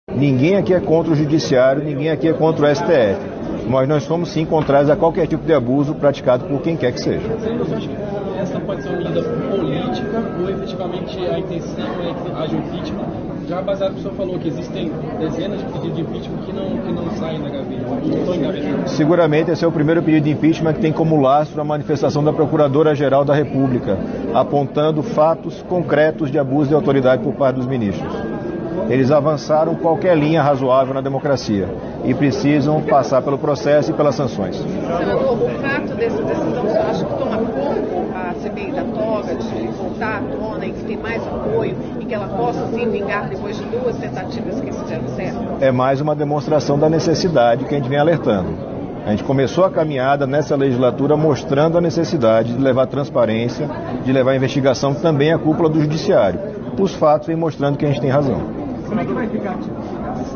Ninguém aqui é contra o judiciário, ninguém aqui é contra o STF. Mas nós somos sim contrários a qualquer tipo de abuso praticado por quem quer que seja. Você acha que essa pode ser uma medida política ou efetivamente a intenção é que haja impeachment? Já baseado no que o senhor falou, que existem dezenas de pedidos de impeachment que não saem da gaveta, não estão engavetados. Seguramente esse é o primeiro pedido de impeachment que tem como lastro a manifestação da Procuradora-Geral da República, apontando fatos concretos de abuso de autoridade por parte dos ministros. Eles avançaram qualquer linha razoável na democracia e precisam passar pelo processo e pelas sanções. Senador, o fato dessa decisão, você acha que toma pouco a CPI da toga de voltar à tona e que tem mais apoio e que ela possa sim vingar depois de duas tentativas que fizeram certo? É mais uma demonstração da necessidade que a gente vem alertando. A gente começou a caminhada nessa legislatura mostrando a necessidade de levar transparência, de levar investigação também à cúpula do judiciário. Os fatos vêm mostrando que a gente tem razão. Como é que vai ficar a tipificação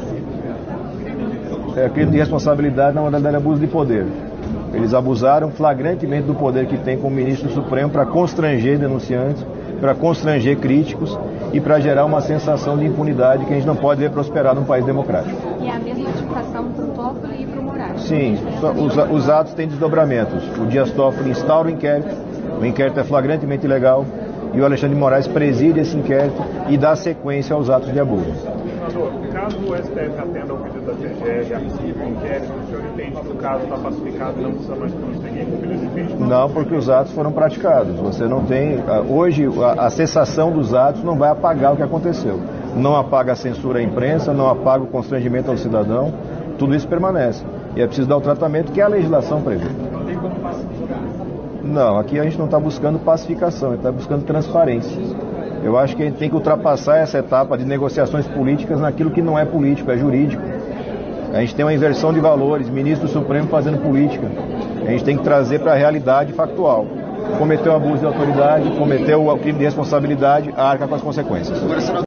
específica? Crime de responsabilidade na modalidade de abuso de poder. Eles abusaram flagrantemente do poder que tem como ministro supremo para constranger denunciantes, para constranger críticos e para gerar uma sensação de impunidade que a gente não pode ver prosperar num país democrático. E a mesma tipificação para o Toffoli e para o Moraes? Sim, os atos têm desdobramentos. O Dias Toffoli instaura o inquérito é flagrantemente ilegal e o Alexandre de Moraes preside esse inquérito e dá sequência aos atos de abuso. Senador, caso o STF atenda ao pedido da CGE e arquive o inquérito, o senhor entende que o caso está pacificado e não precisa mais prosseguir com o pedido de impeachment? Não, porque os atos foram praticados. Você não tem... Hoje, a cessação dos atos não vai apagar o que aconteceu. Não apaga a censura à imprensa, não apaga o constrangimento ao cidadão. Tudo isso permanece. E é preciso dar o tratamento que a legislação prevê. Não tem como pacificar? Não, aqui a gente não está buscando pacificação, a gente está buscando transparência. Eu acho que a gente tem que ultrapassar essa etapa de negociações políticas naquilo que não é político, é jurídico. A gente tem uma inversão de valores, ministro Supremo fazendo política. A gente tem que trazer para a realidade factual. Cometeu abuso de autoridade, cometeu o crime de responsabilidade, arca com as consequências.